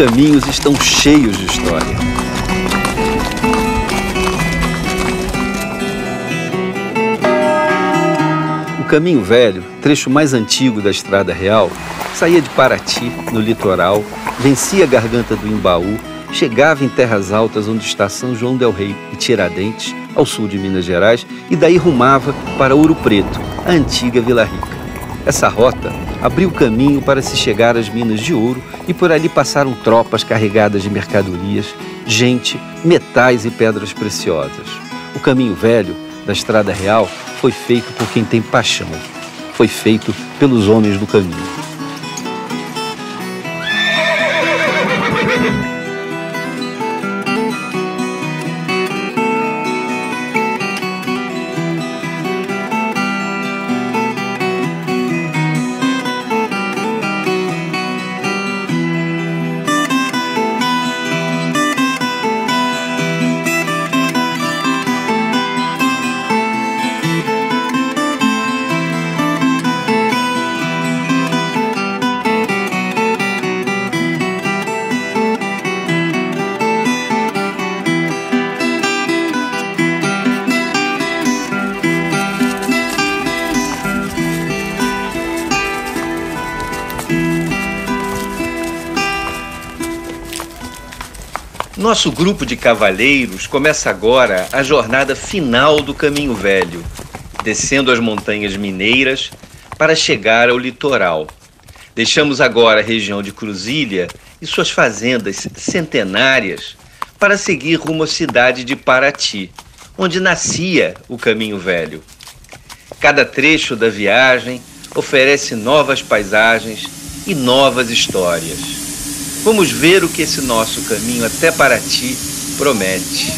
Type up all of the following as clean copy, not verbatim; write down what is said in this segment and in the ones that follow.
caminhos estão cheios de história. O Caminho Velho, trecho mais antigo da Estrada Real, saía de Paraty, no litoral, vencia a garganta do Imbaú, chegava em Terras Altas, onde está São João del Rei e Tiradentes, ao sul de Minas Gerais, e daí rumava para Ouro Preto, a antiga Vila Rica. Essa rota abriu caminho para se chegar às minas de ouro e por ali passaram tropas carregadas de mercadorias, gente, metais e pedras preciosas. O Caminho Velho da Estrada Real foi feito por quem tem paixão. Foi feito pelos homens do caminho. Nosso grupo de cavaleiros começa agora a jornada final do Caminho Velho, descendo as montanhas mineiras para chegar ao litoral. Deixamos agora a região de Cruzília e suas fazendas centenárias para seguir rumo à cidade de Paraty, onde nascia o Caminho Velho. Cada trecho da viagem oferece novas paisagens e novas histórias. Vamos ver o que esse nosso caminho até Paraty promete.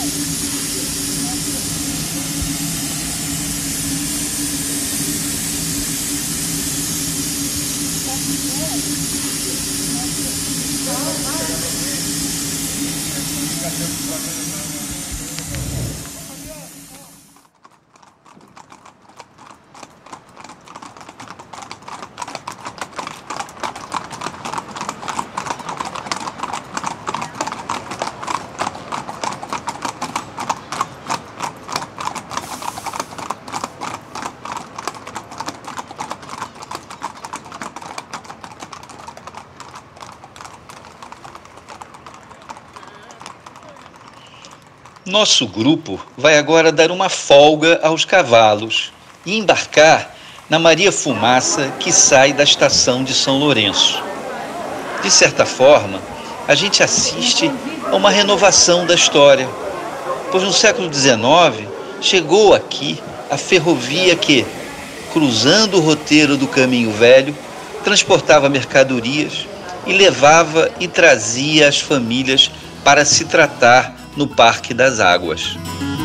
Nosso grupo vai agora dar uma folga aos cavalos e embarcar na Maria Fumaça que sai da estação de São Lourenço. De certa forma, a gente assiste a uma renovação da história, pois no século XIX chegou aqui a ferrovia que, cruzando o roteiro do Caminho Velho, transportava mercadorias e levava e trazia as famílias para se tratar no Parque das Águas.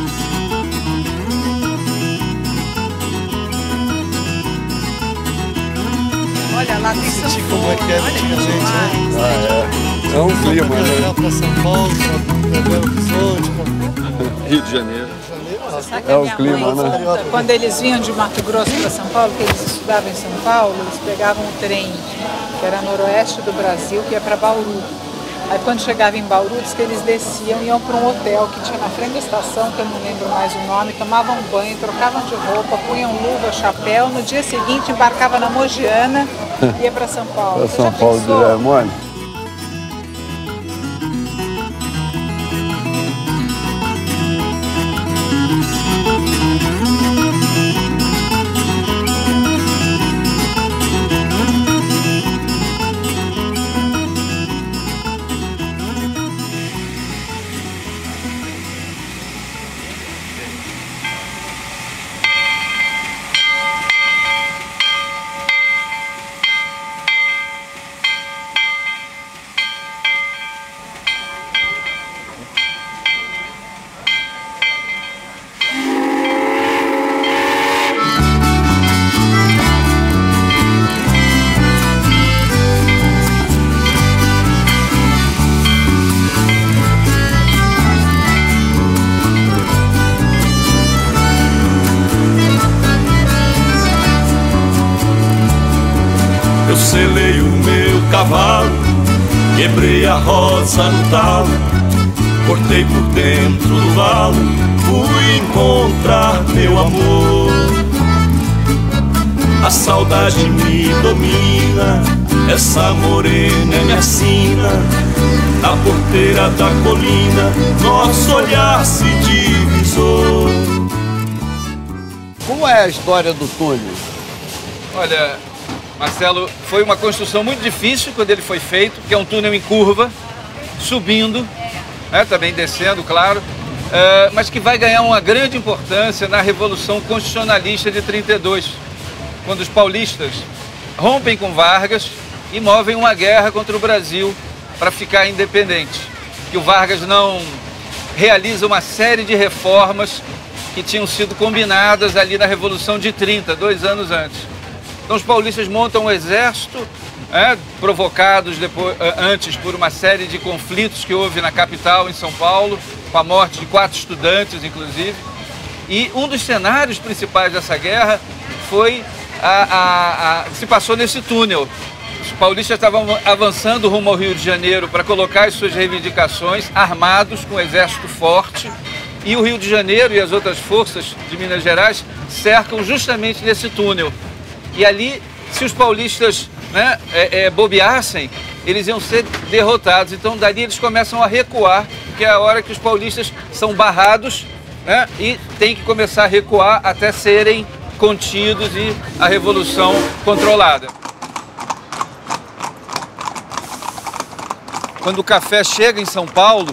Olha lá, tem São como é que é antigamente, né? É um clima, né? Para São Paulo, para Belo Horizonte, Rio de Janeiro. É o clima, né? Conta, quando eles vinham de Mato Grosso para São Paulo, que eles estudavam em São Paulo, eles pegavam um trem que era noroeste do Brasil, que ia para Bauru. Aí quando chegava em Bauru, diz que eles desciam, iam para um hotel que tinha na frente da estação, que eu não lembro mais o nome, tomavam banho, trocavam de roupa, punham luva, chapéu, no dia seguinte embarcava na Mogiana e ia para São Paulo. Para São Paulo de Hermônio. Selei o meu cavalo quebrei a rosa no talo, cortei por dentro do valo, fui encontrar meu amor. A saudade me domina, essa morena é minha sina. Na porteira da colina, nosso olhar se divisou. Como é a história do túnel? Olha, Marcelo, foi uma construção muito difícil quando ele foi feito, porque é um túnel em curva, subindo, né, também descendo, claro, mas que vai ganhar uma grande importância na Revolução Constitucionalista de 32, quando os paulistas rompem com Vargas e movem uma guerra contra o Brasil para ficar independente. Que o Vargas não realiza uma série de reformas que tinham sido combinadas ali na Revolução de 30, 2 anos antes. Então os paulistas montam um exército, provocados antes por uma série de conflitos que houve na capital, em São Paulo, com a morte de 4 estudantes, inclusive. E um dos cenários principais dessa guerra foi se passou nesse túnel. Os paulistas estavam avançando rumo ao Rio de Janeiro para colocar as suas reivindicações, armados, com um exército forte, e o Rio de Janeiro e as outras forças de Minas Gerais cercam justamente nesse túnel. E ali, se os paulistas bobeassem, eles iam ser derrotados. Então, dali eles começam a recuar, que é a hora que os paulistas são barrados, e tem que começar a recuar até serem contidos e a revolução controlada. Quando o café chega em São Paulo,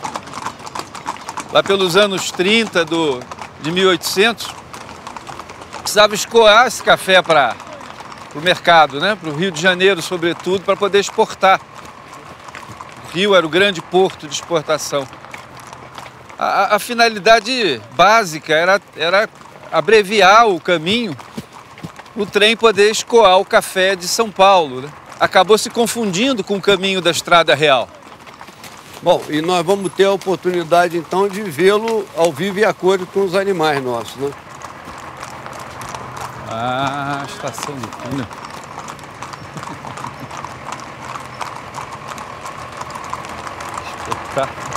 lá pelos anos 30 de 1800, precisava escoar esse café para o mercado, para o Rio de Janeiro, sobretudo, para poder exportar. O Rio era o grande porto de exportação. A finalidade básica era abreviar o caminho, o trem poder escoar o café de São Paulo. Acabou se confundindo com o caminho da Estrada Real. Bom, e nós vamos ter a oportunidade, então, de vê-lo ao vivo e a cores com os animais nossos, né? Ah, estação do túnel. Espetáculo.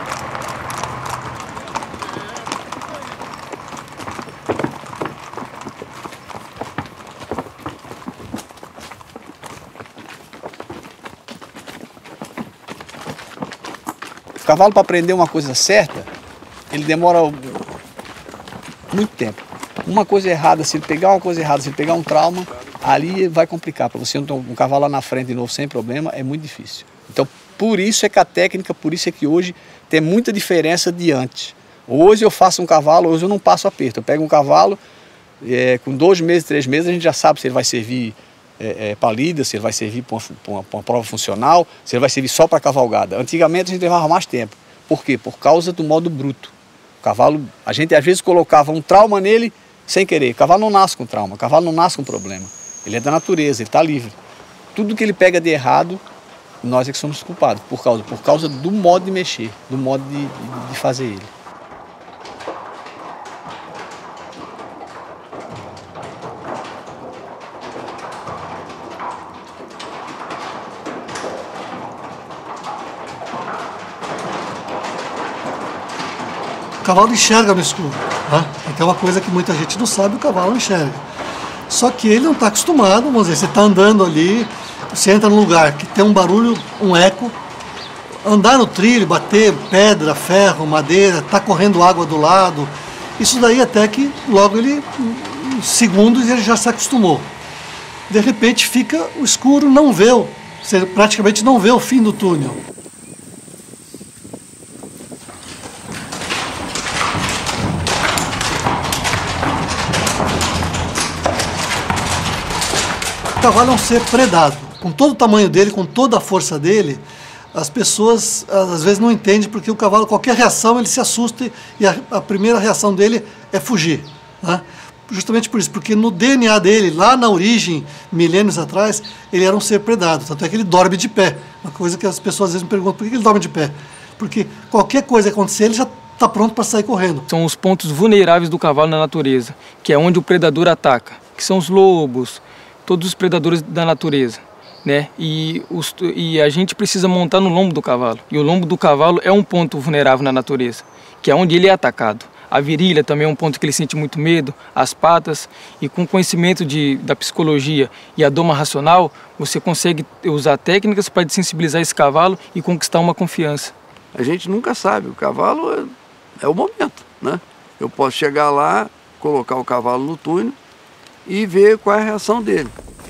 O cavalo, para aprender uma coisa certa, ele demora muito tempo. Uma coisa errada, se ele pegar uma coisa errada, se ele pegar um trauma, ali vai complicar. Para você ter um cavalo lá na frente de novo sem problema, é muito difícil. Então, por isso é que a técnica, por isso é que hoje tem muita diferença de antes. Hoje eu faço um cavalo, hoje eu não passo aperto. Eu pego um cavalo, com 2 meses, 3 meses, a gente já sabe se ele vai servir para lida, se ele vai servir para uma prova funcional, se ele vai servir só para cavalgada. Antigamente a gente levava mais tempo. Por quê? Por causa do modo bruto. O cavalo, a gente às vezes colocava um trauma nele sem querer. O cavalo não nasce com trauma, o cavalo não nasce com problema. Ele é da natureza, ele está livre. Tudo que ele pega de errado, nós é que somos culpados, por causa do modo de mexer, do modo de fazer ele. O cavalo enxerga no escuro, né? Então é uma coisa que muita gente não sabe, o cavalo enxerga. Só que ele não está acostumado, vamos dizer, você está andando ali, você entra num lugar que tem um barulho, um eco, andar no trilho, bater pedra, ferro, madeira, está correndo água do lado, isso daí até que logo em segundos ele já se acostumou. De repente fica o escuro, não vê, você praticamente não vê o fim do túnel. O cavalo é um ser predado. Com todo o tamanho dele, com toda a força dele, as pessoas às vezes não entendem porque o cavalo, qualquer reação, ele se assusta e a primeira reação dele é fugir, né? Justamente por isso, porque no DNA dele, lá na origem, milênios atrás, ele era um ser predado. Tanto é que ele dorme de pé. Uma coisa que as pessoas às vezes me perguntam, por que ele dorme de pé? Porque qualquer coisa que acontecer, ele já está pronto para sair correndo. São os pontos vulneráveis do cavalo na natureza, que é onde o predador ataca, que são os lobos, todos os predadores da natureza. né? E a gente precisa montar no lombo do cavalo. E o lombo do cavalo é um ponto vulnerável na natureza, que é onde ele é atacado. A virilha também é um ponto que ele sente muito medo, as patas, e com conhecimento da psicologia e a doma racional, você consegue usar técnicas para desensibilizar esse cavalo e conquistar uma confiança. A gente nunca sabe, o cavalo é o momento, né? Eu posso chegar lá, colocar o cavalo no túnel e ver qual é a reação dele.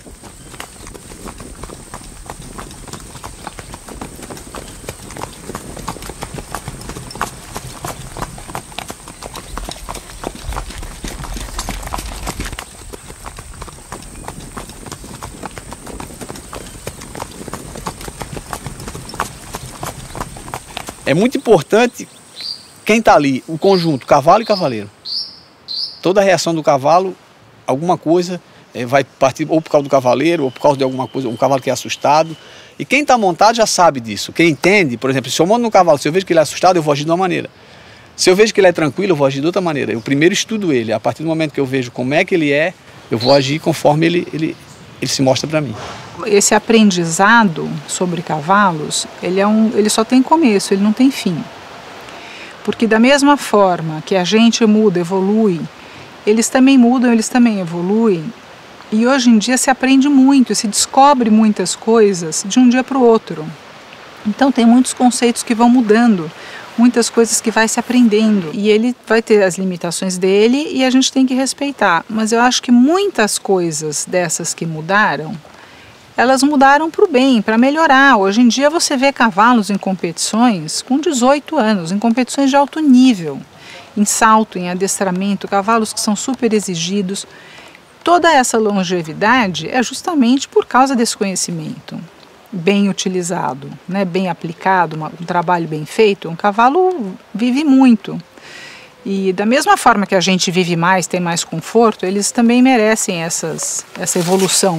É muito importante quem está ali, o conjunto, cavalo e cavaleiro. Toda a reação do cavalo, alguma coisa vai partir ou por causa do cavaleiro, ou por causa de alguma coisa, um cavalo que é assustado. E quem está montado já sabe disso. Quem entende, por exemplo, se eu monto no cavalo, se eu vejo que ele é assustado, eu vou agir de uma maneira. Se eu vejo que ele é tranquilo, eu vou agir de outra maneira. Eu primeiro estudo ele. A partir do momento que eu vejo como é que ele é, eu vou agir conforme ele se mostra para mim. Esse aprendizado sobre cavalos, ele só tem começo, ele não tem fim. Porque da mesma forma que a gente muda, evolui, eles também mudam, eles também evoluem. E hoje em dia se aprende muito, se descobre muitas coisas de um dia para o outro. Então tem muitos conceitos que vão mudando, muitas coisas que vai se aprendendo. E ele vai ter as limitações dele e a gente tem que respeitar. Mas eu acho que muitas coisas dessas que mudaram, elas mudaram para o bem, para melhorar. Hoje em dia você vê cavalos em competições com 18 anos, em competições de alto nível, em salto, em adestramento, cavalos que são super exigidos. Toda essa longevidade é justamente por causa desse conhecimento bem utilizado, né? Bem aplicado, um trabalho bem feito. Um cavalo vive muito. E da mesma forma que a gente vive mais, tem mais conforto, eles também merecem essa evolução.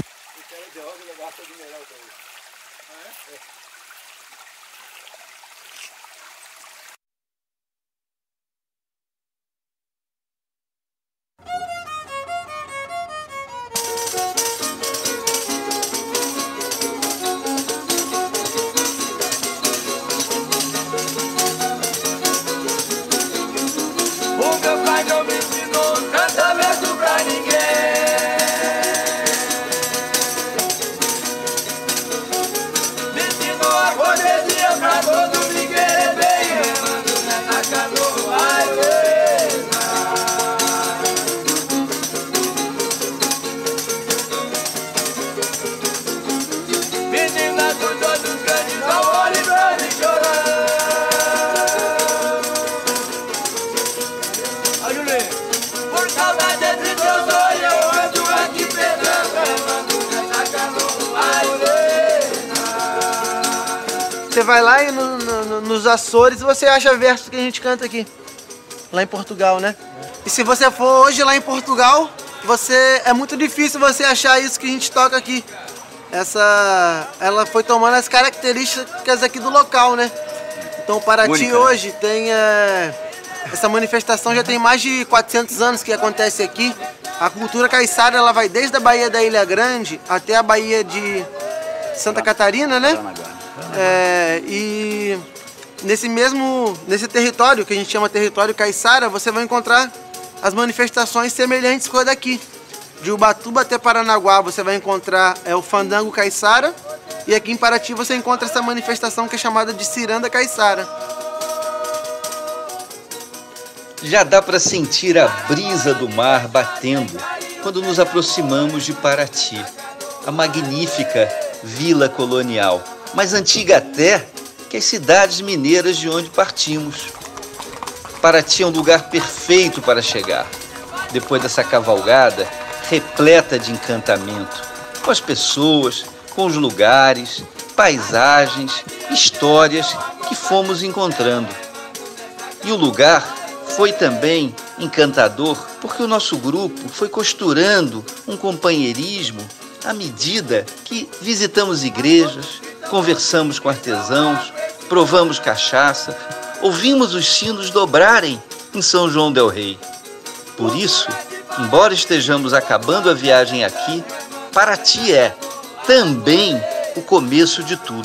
Você vai lá e nos Açores e você acha versos que a gente canta aqui, lá em Portugal, né? E se você for hoje lá em Portugal, é muito difícil você achar isso que a gente toca aqui. Ela foi tomando as características aqui do local, né? Então Paraty hoje tem essa manifestação, já tem mais de 400 anos que acontece aqui. A cultura caiçara, ela vai desde a Baía da Ilha Grande até a Baía de Santa Catarina, né? E nesse território, que a gente chama território caiçara, você vai encontrar as manifestações semelhantes com a daqui. De Ubatuba até Paranaguá você vai encontrar o fandango caiçara, e aqui em Paraty você encontra essa manifestação que é chamada de ciranda caiçara. Já dá para sentir a brisa do mar batendo quando nos aproximamos de Paraty, a magnífica vila colonial, mais antiga até que as cidades mineiras de onde partimos. Paraty é um lugar perfeito para chegar, depois dessa cavalgada repleta de encantamento, com as pessoas, com os lugares, paisagens, histórias que fomos encontrando. E o lugar foi também encantador porque o nosso grupo foi costurando um companheirismo à medida que visitamos igrejas, conversamos com artesãos, provamos cachaça, ouvimos os sinos dobrarem em São João del Rei. Por isso, embora estejamos acabando a viagem aqui, Paraty é também o começo de tudo.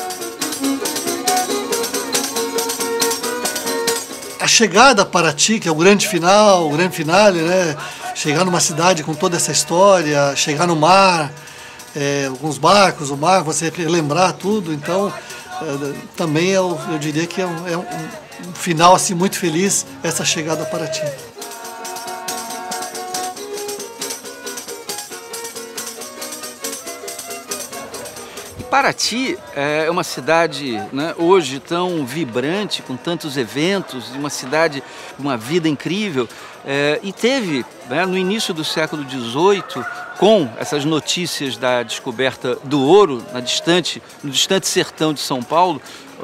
A chegada a Paraty, que é o grande final, o grande finale, né? Chegar numa cidade com toda essa história, chegar no mar, alguns barcos, o mar, você lembrar tudo. Então, também eu diria que é um final assim, muito feliz, essa chegada a Paraty. Paraty é uma cidade, né, hoje tão vibrante, com tantos eventos, uma cidade com uma vida incrível, e teve, né, no início do século XVIII, com essas notícias da descoberta do ouro no distante sertão de São Paulo,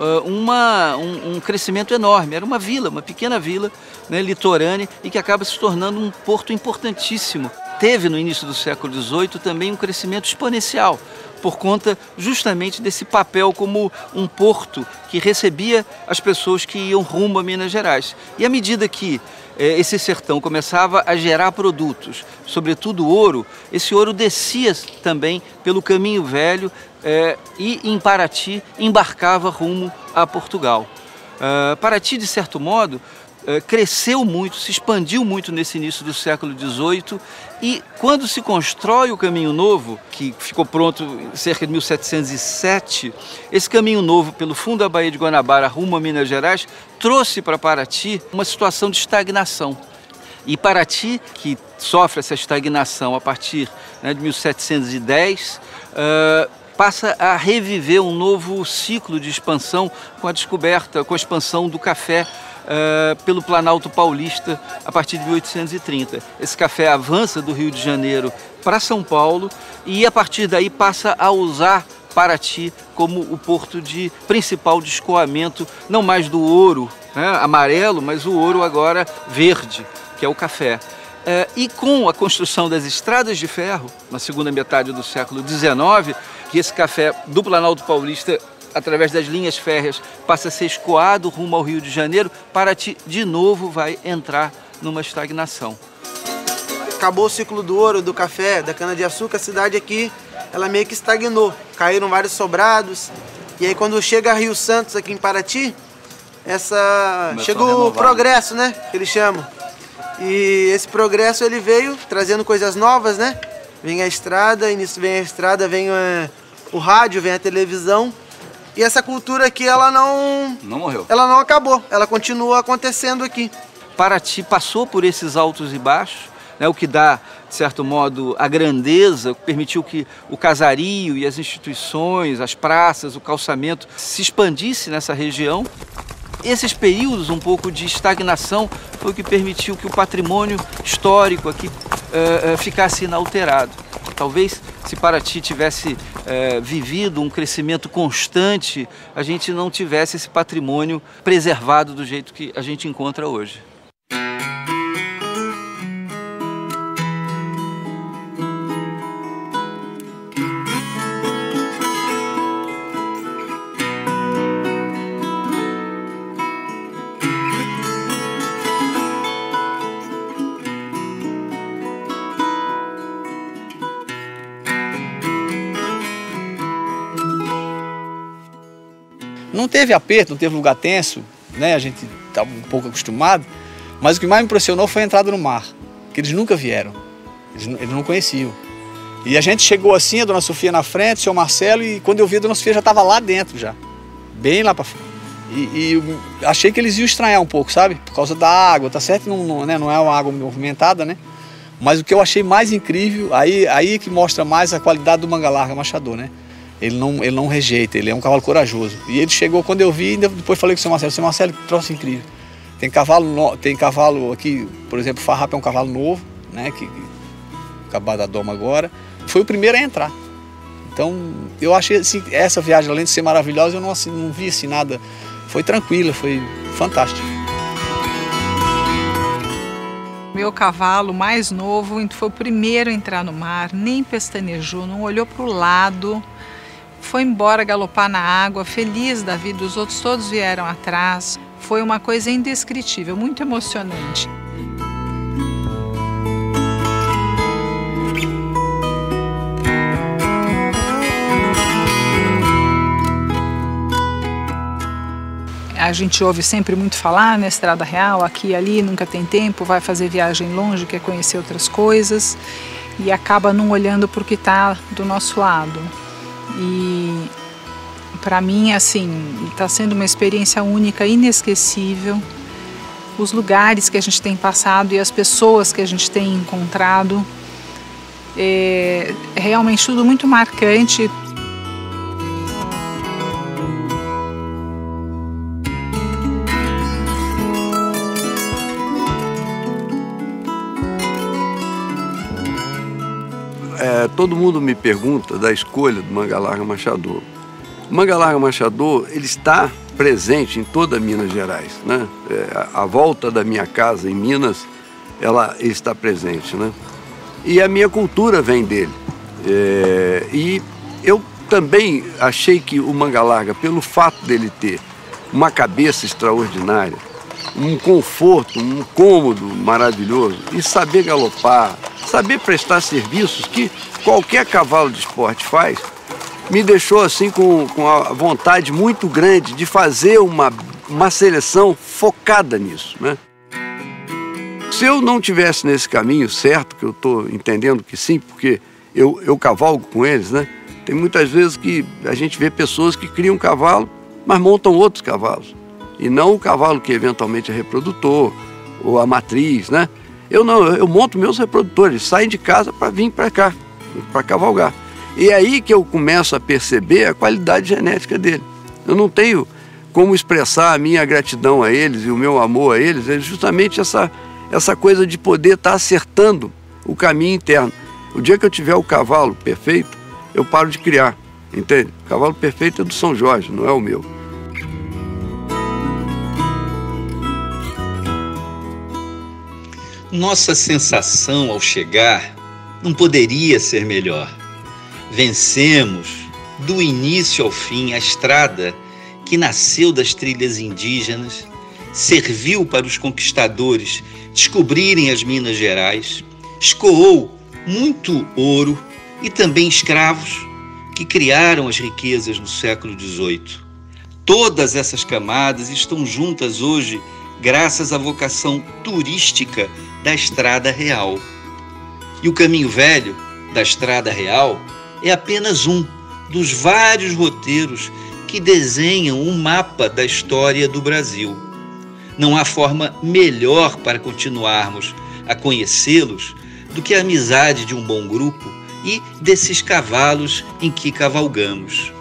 um crescimento enorme. Era uma vila, uma pequena vila, né, litorânea, e que acaba se tornando um porto importantíssimo. Teve no início do século XVIII também um crescimento exponencial, por conta justamente desse papel como um porto que recebia as pessoas que iam rumo a Minas Gerais. E à medida que esse sertão começava a gerar produtos, sobretudo ouro, esse ouro descia também pelo Caminho Velho e em Paraty embarcava rumo a Portugal. Paraty, de certo modo, cresceu muito, se expandiu muito nesse início do século XVIII, e quando se constrói o Caminho Novo, que ficou pronto em cerca de 1707, esse Caminho Novo pelo fundo da Baía de Guanabara rumo a Minas Gerais trouxe para Paraty uma situação de estagnação. E Paraty, que sofre essa estagnação a partir, né, de 1710, passa a reviver um novo ciclo de expansão com a expansão do café pelo Planalto Paulista a partir de 1830. Esse café avança do Rio de Janeiro para São Paulo e a partir daí passa a usar Paraty como o porto principal de escoamento, não mais do ouro, né, amarelo, mas o ouro agora verde, que é o café. E com a construção das estradas de ferro, na segunda metade do século XIX, que esse café do Planalto Paulista, através das linhas férreas, passa a ser escoado rumo ao Rio de Janeiro, Paraty de novo vai entrar numa estagnação. Acabou o ciclo do ouro, do café, da cana-de-açúcar, a cidade aqui, ela meio que estagnou. Caíram vários sobrados, e aí quando chega a Rio Santos aqui em Paraty, chega o progresso, né, que eles chamam. E esse progresso ele veio trazendo coisas novas, né? Vem a estrada, e nisso vem a estrada, vem o rádio, vem a televisão. E essa cultura aqui, ela não morreu. Ela não acabou, ela continua acontecendo aqui. Paraty passou por esses altos e baixos, né, o que dá, de certo modo, a grandeza, permitiu que o casario e as instituições, as praças, o calçamento se expandisse nessa região. Esses períodos um pouco de estagnação foi o que permitiu que o patrimônio histórico aqui ficasse inalterado. Talvez, se Paraty tivesse vivido um crescimento constante, a gente não tivesse esse patrimônio preservado do jeito que a gente encontra hoje. Não teve aperto, não teve lugar tenso, né? A gente estava um pouco acostumado, mas o que mais me impressionou foi a entrada no mar, que eles nunca vieram, eles não conheciam. E a gente chegou assim, a Dona Sofia na frente, o Seu Marcelo, e quando eu vi a Dona Sofia já estava lá dentro, já, bem lá para fora. E eu achei que eles iam estranhar um pouco, sabe? Por causa da água, tá certo? Não é uma água movimentada, né? Mas o que eu achei mais incrível, aí que mostra mais a qualidade do Manga Larga Machador, né? Ele não rejeita, ele é um cavalo corajoso. E ele chegou, quando eu vi, depois falei com o Seu Marcelo, que troço incrível. Tem cavalo aqui, por exemplo, o Farrapo é um cavalo novo, né, que acabado da doma agora. Foi o primeiro a entrar. Então, eu achei assim, essa viagem, além de ser maravilhosa, eu não vi assim nada. Foi tranquila, foi fantástico. Meu cavalo mais novo foi o primeiro a entrar no mar, nem pestanejou, não olhou para o lado. Foi embora galopar na água, feliz da vida, os outros todos vieram atrás. Foi uma coisa indescritível, muito emocionante. a gente ouve sempre muito falar na Estrada Real, aqui e ali, nunca tem tempo, vai fazer viagem longe, quer conhecer outras coisas e acaba não olhando para o que está do nosso lado. E para mim, assim, está sendo uma experiência única, inesquecível. Os lugares que a gente tem passado e as pessoas que a gente tem encontrado, é realmente tudo muito marcante. Todo mundo me pergunta da escolha do Manga Larga Machador. O Manga Larga Machador, ele está presente em toda Minas Gerais, né? A volta da minha casa em Minas, ela está presente, né? E a minha cultura vem dele. E eu também achei que o Manga Larga, pelo fato dele ter uma cabeça extraordinária, um conforto, um cômodo maravilhoso, e saber galopar, saber prestar serviços que qualquer cavalo de esporte faz, me deixou assim com a vontade muito grande de fazer uma seleção focada nisso, né? Se eu não tivesse nesse caminho certo, que eu estou entendendo que sim, porque eu cavalgo com eles, né? Tem muitas vezes que a gente vê pessoas que criam um cavalo, mas montam outros cavalos. E não o cavalo que eventualmente é reprodutor, ou a matriz, né? Eu não, eu monto meus reprodutores, eles saem de casa para vir para cá, para cavalgar. E é aí que eu começo a perceber a qualidade genética dele. Eu não tenho como expressar a minha gratidão a eles e o meu amor a eles, é justamente essa coisa de poder estar acertando o caminho interno. O dia que eu tiver o cavalo perfeito, eu paro de criar, entende? O cavalo perfeito é do São Jorge, não é o meu. Nossa sensação ao chegar não poderia ser melhor. Vencemos, do início ao fim, a estrada que nasceu das trilhas indígenas, serviu para os conquistadores descobrirem as Minas Gerais, escoou muito ouro e também escravos que criaram as riquezas no século XVIII. Todas essas camadas estão juntas hoje graças à vocação turística da Estrada Real. E o caminho velho da Estrada Real é apenas um dos vários roteiros que desenham um mapa da história do Brasil. Não há forma melhor para continuarmos a conhecê-los do que a amizade de um bom grupo e desses cavalos em que cavalgamos.